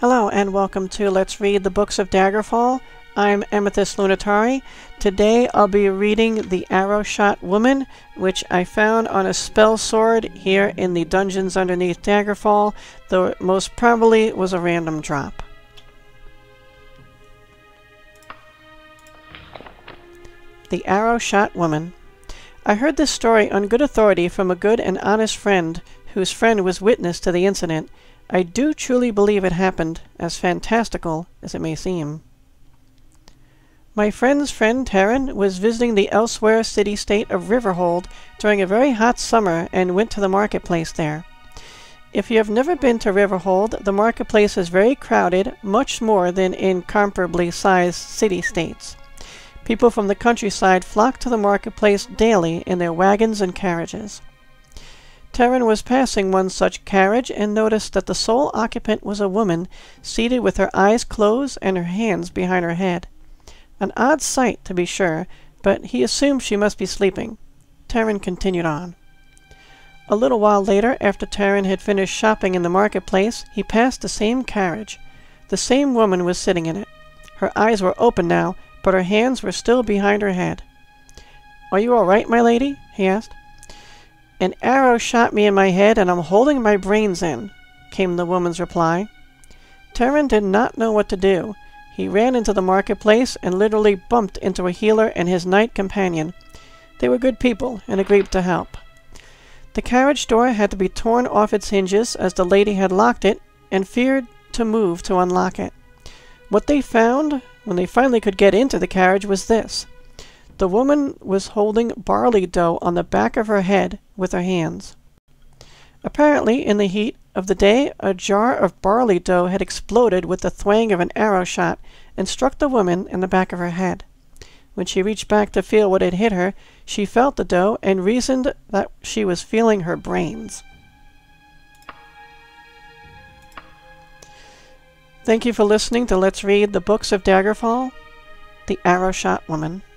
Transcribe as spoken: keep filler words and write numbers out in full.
Hello and welcome to Let's Read the Books of Daggerfall. I'm Amethyst Lunitari. Today I'll be reading The Arrowshot Woman, which I found on a spell sword here in the dungeons underneath Daggerfall, though it most probably was a random drop. The Arrowshot Woman. I heard this story on good authority from a good and honest friend, whose friend was witness to the incident. I do truly believe it happened, as fantastical as it may seem. My friend's friend Taryn was visiting the elsewhere city-state of Riverhold during a very hot summer and went to the marketplace there. If you have never been to Riverhold, the marketplace is very crowded, much more than in comparably sized city-states. People from the countryside flock to the marketplace daily in their wagons and carriages. Taryn was passing one such carriage and noticed that the sole occupant was a woman, seated with her eyes closed and her hands behind her head. An odd sight, to be sure, but he assumed she must be sleeping. Taryn continued on. A little while later, after Taryn had finished shopping in the marketplace, he passed the same carriage. The same woman was sitting in it. Her eyes were open now, but her hands were still behind her head. "Are you all right, my lady?" he asked. "An arrow shot me in my head, and I'm holding my brains in," came the woman's reply. Taryn did not know what to do. He ran into the marketplace and literally bumped into a healer and his knight companion. They were good people and agreed to help. The carriage door had to be torn off its hinges as the lady had locked it and feared to move to unlock it. What they found, when they finally could get into the carriage, was this. The woman was holding barley dough on the back of her head with her hands. Apparently, in the heat of the day, a jar of barley dough had exploded with the thwang of an arrow shot and struck the woman in the back of her head. When she reached back to feel what had hit her, she felt the dough and reasoned that she was feeling her brains. Thank you for listening to Let's Read the Books of Daggerfall, The Arrowshot Woman.